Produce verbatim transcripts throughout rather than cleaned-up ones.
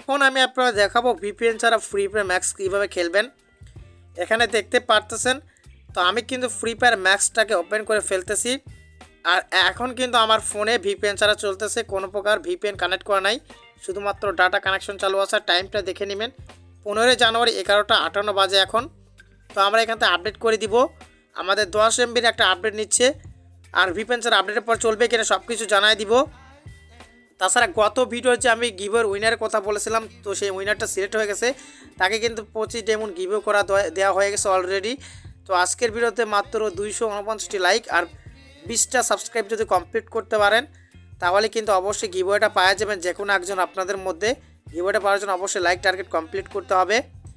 এখন আমি আপনারা দেখাবো ভিপিএন ছাড়া ফ্রি ফায়ার ম্যাক্স কীভাবে খেলবেন। এখানে দেখতে পারতেছেন, তো আমি কিন্তু ফ্রি ফায়ার ম্যাক্সটাকে ওপেন করে ফেলতেছি। আর এখন কিন্তু আমার ফোনে ভিপিএন ছাড়া চলতেছে, কোনো প্রকার ভিপিএন কানেক্ট করা নাই, শুধুমাত্র ডাটা কানেকশন চালু আছে। টাইমটা দেখে নেবেন, পনেরোই জানুয়ারি এগারোটা আটান্ন বাজে এখন। তো আমরা এখান থেকে আপডেট করে দিব, আমাদের দশ এমবির একটা আপডেট নিচ্ছে। আর ভিপিএন ছাড়া আপডেটের পর চলবে কিনা সব কিছু জানাই দিব। তাছাড়া গত ভিডিও যে আমি গিভওয়ের উইনারের কথা বলেছিলাম, তো সেই উইনারটা সিলেক্ট হয়ে গেছে, তাকে কিন্তু পঁচিশ ডায়মন্ড গিভওয়ে করা দেওয়া হয়ে গেছে অলরেডি। তো আজকের ভিডিওতে মাত্র দুইশো উনপঞ্চাশটি লাইক আর বিশটা সাবস্ক্রাইব যদি কমপ্লিট করতে পারেন, তাহলে কিন্তু অবশ্যই গিভওয়েটা পাওয়া যাবেন। যে কোনো একজন আপনাদের মধ্যে গিভওয়েটা পাওয়ার জন্য অবশ্যই লাইক টার্গেট কমপ্লিট করতে হবে।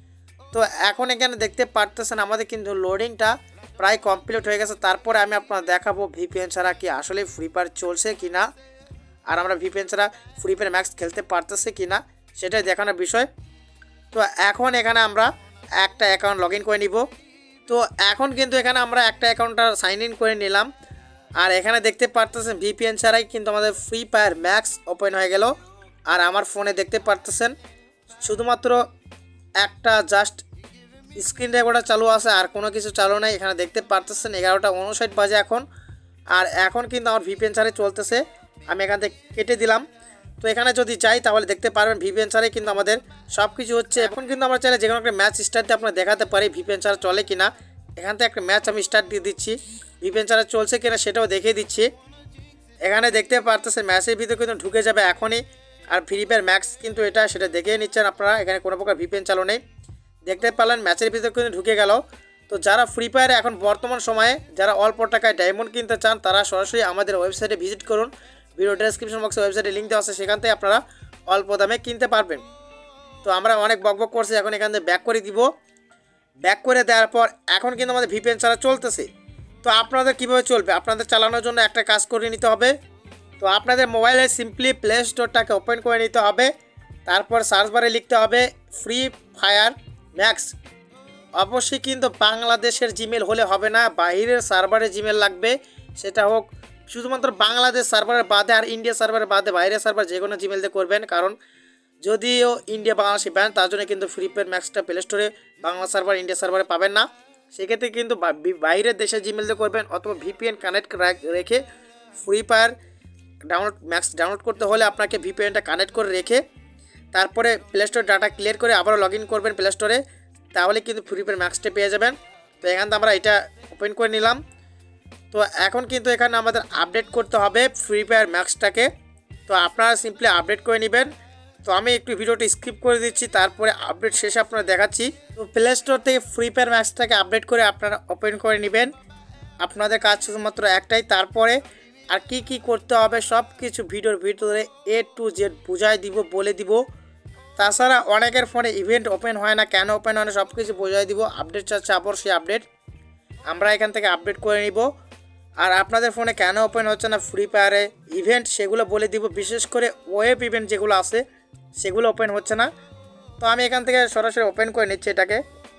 তো এখন এখানে দেখতে পারতেছেন আমাদের কিন্তু লোডিংটা প্রায় কমপ্লিট হয়ে গেছে। তারপরে আমি আপনাদের দেখাবো ভিপিএন ছাড়া কি আসলে ফ্রি ফায়ার চলছে কি না, আর আমরা ভিপিএন ছাড়া ফ্রি ফায়ার ম্যাক্স খেলতে পারতেছি কি না সেটাই দেখানোর বিষয়। তো এখন এখানে আমরা একটা অ্যাকাউন্ট লগ ইন করে নিব। তো এখন কিন্তু এখানে আমরা একটা অ্যাকাউন্টটা সাইন ইন করে নিলাম। আর এখানে দেখতে পারতেছেন ভিপিএন ছাড়াই কিন্তু আমাদের ফ্রি ফায়ার ম্যাক্স ওপেন হয়ে গেল। আর আমার ফোনে দেখতে পারতেছেন শুধুমাত্র একটা জাস্ট স্ক্রিন রেকর্ডার চালু আছে, আর কোনো কিছু চালু নেই। এখানে দেখতে পারতেছেন এগারোটা উনষাট বাজে এখন। আর এখন কিন্তু আমার ভিপিএন ছাড়াই চলতেছে, আমি এখান থেকে কেটে দিলাম। তো এখানে যদি যাই তাহলে দেখতে পারবেন ভিপিএন ছাড়াই কিন্তু আমাদের সব কিছু হচ্ছে। এখন কিন্তু আমরা চাইলে যে কোনো একটা ম্যাচ স্টার্ট দিয়ে আপনারা দেখাতে পারি ভিপিএন ছাড়া চলে কিনা। এখান থেকে একটা ম্যাচ আমি স্টার্ট দিয়ে দিচ্ছি, ভিপিএন ছাড়া চলছে কিনা সেটাও দেখিয়ে দিচ্ছি। এখানে দেখতে পারতেছেন ম্যাচের ভিতরে কিন্তু ঢুকে যাবে এখনই। আর ফ্রি ফায়ার ম্যাক্স কিন্তু এটা সেটা দেখেই নিচ্ছেন আপনারা, এখানে কোনো প্রকার ভিপিএন চালু নেই। দেখতে পারলেন ম্যাচের ভিতরে কিন্তু ঢুকে গেল। তো যারা ফ্রি ফায়ারে এখন বর্তমান সময়ে যারা অল্প টাকায় ডায়মন্ড কিনতে চান, তারা সরাসরি আমাদের ওয়েবসাইটে ভিজিট করুন। ভিডিও ডেসক্রিপশন বক্সে ওয়েবসাইটে লিঙ্ক দেওয়া আছে, সেখান থেকে আপনারা অল্প দামে কিনতে পারবেন। তো আমরা অনেক বকবক করছি, এখন এখান থেকে ব্যাক করে দিব। ব্যাক করে দেওয়ার পর এখন কিন্তু আমাদের ভিপিএন ছাড়া চলতেছে। তো আপনাদের কীভাবে চলবে, আপনাদের চালানোর জন্য একটা কাজ করে নিতে হবে। তো আপনাদের মোবাইলে সিম্পলি প্লে স্টোরটাকে ওপেন করে নিতে হবে। তারপর সার্চ বারে লিখতে হবে ফ্রি ফায়ার ম্যাক্স। অবশ্যই কিন্তু বাংলাদেশের জিমেল হলে হবে না, বাইরের সার্ভারে জিমেল লাগবে। সেটা হোক শুধুমাত্র বাংলাদেশ সার্ভারের বাদে, আর ইন্ডিয়া সার্ভারের বাদে বাইরের সার্ভার যে কোনো জিমেল দিয়ে করবেন। কারণ যদিও ইন্ডিয়া বাংলাদেশি ব্যান, তার জন্য কিন্তু ফ্রি ফায়ার ম্যাক্সটা প্লে স্টোরে বাংলা সার্ভার ইন্ডিয়া সার্ভারে পাবেন না। সেক্ষেত্রে কিন্তু বাইরের দেশের জিমেল দিয়ে করবেন, অথবা ভিপিএন কানেক্ট রেখে Free Fire download Max download করতে হলে আপনাকে ভিপিএনটা কানেক্ট করে রেখে তারপরে প্লে স্টোর ডাটা ক্লিয়ার করে আবারও লগ ইন করবেন প্লে স্টোরে, তাহলে কিন্তু ফ্রি ফায়ার ম্যাক্সটা পেয়ে যাবেন। তো এখান থেকে আমরা এটা ওপেন করে নিলাম। তো এখন কিন্তু এখানে আমাদের আপডেট করতে হবে ফ্রি ফায়ার ম্যাক্সটাকে। তো আপনারা সিম্পলি আপডেট করে নেবেন। তো আমি একটু ভিডিওটি স্কিপ করে দিচ্ছি, তারপরে আপডেট শেষে আপনারা দেখাচ্ছি। তো প্লে স্টোর থেকে ফ্রি ফায়ার ম্যাক্সটাকে আপডেট করে আপনারা ওপেন করে নেবেন। আপনাদের কাজ শুধুমাত্র একটাই, তারপরে আর কি কি করতে হবে সব কিছু ভিডিওর ভিতরে এ টু জেড বুঝাই দিব, বলে দিব। তাছাড়া অনেকের ফোনে ইভেন্ট ওপেন হয় না, কেন ওপেন হয় না সব কিছু বোঝাই দিব। আপডেট চাচ্ছে আবার সেই আপডেট আমরা এখান থেকে আপডেট করে নিব। আর আপনাদের ফোনে কেন ওপেন হচ্ছে না ফ্রি ফায়ারে ইভেন্ট, সেগুলো বলে দিব। বিশেষ করে ওয়েব ইভেন্ট যেগুলো আছে সেগুলো ওপেন হচ্ছে না। তো আমি এখান থেকে সরাসরি ওপেন করে নিচ্ছি এটাকে।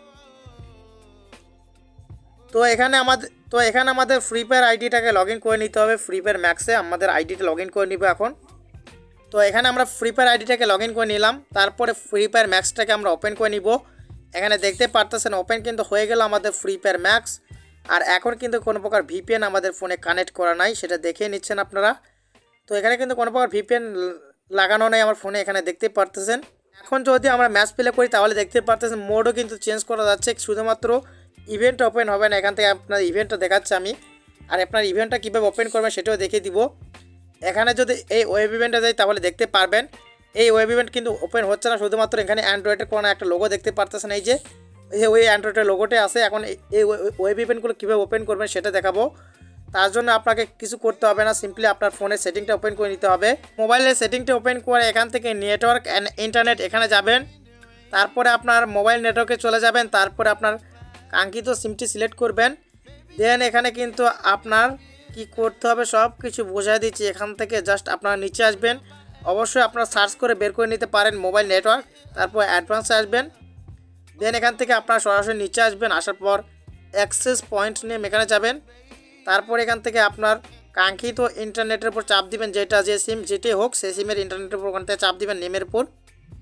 তো এখানে আমাদের তো এখানে আমাদের ফ্রি ফায়ার আইডিটাকে লগ ইন করে নিতে হবে। ফ্রি ফায়ার ম্যাক্সে আমাদের আইডিটা লগ ইন করে নিব এখন। তো এখানে আমরা ফ্রি ফায়ার আইডিটাকে লগ ইন করে নিলাম, তারপরে ফ্রি ফায়ার ম্যাক্সটাকে আমরা ওপেন করে নিব। এখানে দেখতে পারতেছেন ওপেন কিন্তু হয়ে গেল আমাদের ফ্রি ফায়ার ম্যাক্স। আর এখন কিন্তু কোনো প্রকার ভিপিএন আমাদের ফোনে কানেক্ট করা নাই, সেটা দেখে নিচ্ছেন আপনারা। তো এখানে কিন্তু কোনো প্রকার ভিপিএন লাগানো নেই আমার ফোনে, এখানে দেখতে পারতেছেন। এখন যদি আমরা ম্যাচ প্লে করি তাহলে দেখতে পারতেছেন মোডও কিন্তু চেঞ্জ করা যাচ্ছে, শুধুমাত্র ইভেন্ট ওপেন হবে না। এখান থেকে আপনার ইভেন্টটা দেখাচ্ছে আমি, আর আপনার ইভেন্টটা কীভাবে ওপেন করবেন সেটাও দেখিয়ে দিব। এখানে যদি এই ওয়েব ইভেন্টে যাই তাহলে দেখতে পারবেন এই ওয়েব ইভেন্ট কিন্তু ওপেন হচ্ছে না, শুধুমাত্র এখানে অ্যান্ড্রয়েডের কোনো একটা লোগো দেখতে পারতেছেন। এই যে এই ওই অ্যান্ড্রয়েডের লোগোটা আছে। এখন এই ওয়েব ইভেন্টগুলো কীভাবে ওপেন করবেন সেটা দেখাবো। তার জন্য আপনাকে কিছু করতে হবে না, সিম্পলি আপনার ফোনের সেটিংটা ওপেন করে নিতে হবে। মোবাইলের সেটিংটা ওপেন করে এখান থেকে নেটওয়ার্ক অ্যান্ড ইন্টারনেট এখানে যাবেন। তারপরে আপনার মোবাইল নেটওয়ার্কে চলে যাবেন, তারপরে আপনার কাঙ্ক্ষিত সিমটি সিলেক্ট করবেন। দেন এখানে কিন্তু আপনার কি করতে হবে সব কিছু বোঝাই দিচ্ছি। এখান থেকে জাস্ট আপনারা নিচে আসবেন, অবশ্যই আপনারা সার্চ করে বের করে নিতে পারেন মোবাইল নেটওয়ার্ক, তারপর অ্যাডভান্সে আসবেন। দেন এখান থেকে আপনারা সরাসরি নিচে আসবেন, আসার পর অ্যাক্সেস পয়েন্ট নেম এখানে যাবেন। তারপর এখান থেকে আপনার কাঙ্ক্ষিত ইন্টারনেটের উপর চাপ দিবেন, যেটা যে সিম যেটাই হোক সেই সিমের ইন্টারনেটের উপর ওখান থেকে চাপ দিবেন নেমের উপর।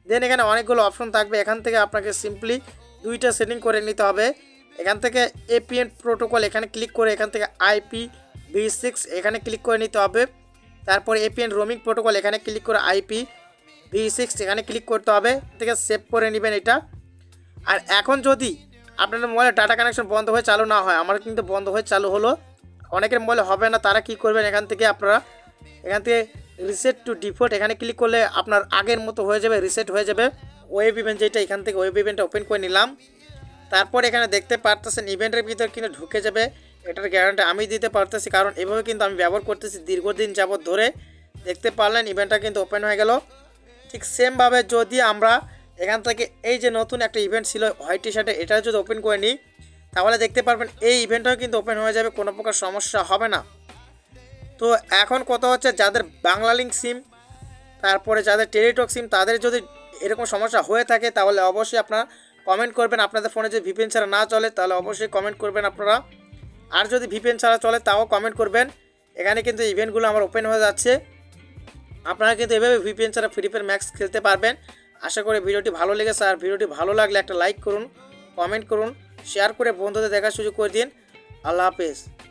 দেন এখানে অনেকগুলো অপশন থাকবে, এখান থেকে আপনাকে সিম্পলি দুইটা সেটিং করে নিতে হবে। এখান থেকে এপিএন প্রোটোকল এখানে ক্লিক করে এখান থেকে আইপি ভি সিক্স এখানে ক্লিক করে নিতে হবে। তারপর এপিএন রোমিং প্রোটোকল এখানে ক্লিক করে আইপি ভি সিক্স এখানে ক্লিক করতে হবে, থেকে সেভ করে নেবেন এটা। আর এখন যদি আপনাদের মোবাইলে ডাটা কানেকশন বন্ধ হয়ে চালু না হয়, আমার কিন্তু বন্ধ হয়ে চালু হলো, অনেকের মোবাইলে হবে না, তারা কি করবেন এখান থেকে আপনারা এখান থেকে রিসেট টু ডিফল্ট এখানে ক্লিক করলে আপনার আগের মতো হয়ে যাবে, রিসেট হয়ে যাবে। ওয়েব ইভেন্ট যেটা এখান থেকে ওয়েব ইভেন্টটা ওপেন করে নিলাম। তারপর এখানে দেখতে পারতেছেন ইভেন্টের ভিতর কিন্তু ঢুকে যাবে, এটার গ্যারান্টি আমি দিতে পারতেছি, কারণ এভাবে কিন্তু আমি ব্যবহার করতেছি দীর্ঘদিন যাবত ধরে। দেখতে পারলেন ইভেন্টটা কিন্তু ওপেন হয়ে গেল। ঠিক সেমভাবে যদি আমরা এখান থেকে এই যে নতুন একটা ইভেন্ট ছিল হোয়াইট টি শার্টে, এটা যদি ওপেন করে নিই তাহলে দেখতে পারবেন এই ইভেন্টটাও কিন্তু ওপেন হয়ে যাবে, কোনো প্রকার সমস্যা হবে না। তো এখন কথা হচ্ছে যাদের বাংলা লিঙ্ক সিম, তারপরে যাদের টেলিটক সিম, তাদের যদি এরকম সমস্যা হয়ে থাকে তাহলে অবশ্যই আপনারা কমেন্ট করবেন। আপনাদের ফোনে যদি ভিপিএন ছাড়া না চলে তাহলে অবশ্যই কমেন্ট করবেন আপনারা। আর যদি ভিপিএন ছাড়া চলে তাও কমেন্ট করবেন। এখানে কিন্তু ইভেন্টগুলো আমার ওপেন হয়ে যাচ্ছে, আপনারা কিন্তু এভাবে ভিপিএন ছাড়া ফ্রি ফায়ার ম্যাক্স খেলতে পারবেন। আশা করি ভিডিওটি ভালো লেগেছে। আর ভিডিওটি ভালো লাগলে একটা লাইক করুন, কমেন্ট করুন, শেয়ার করে বন্ধুদের দেখার সুযোগ করে দিন। আল্লাহ হাফেজ।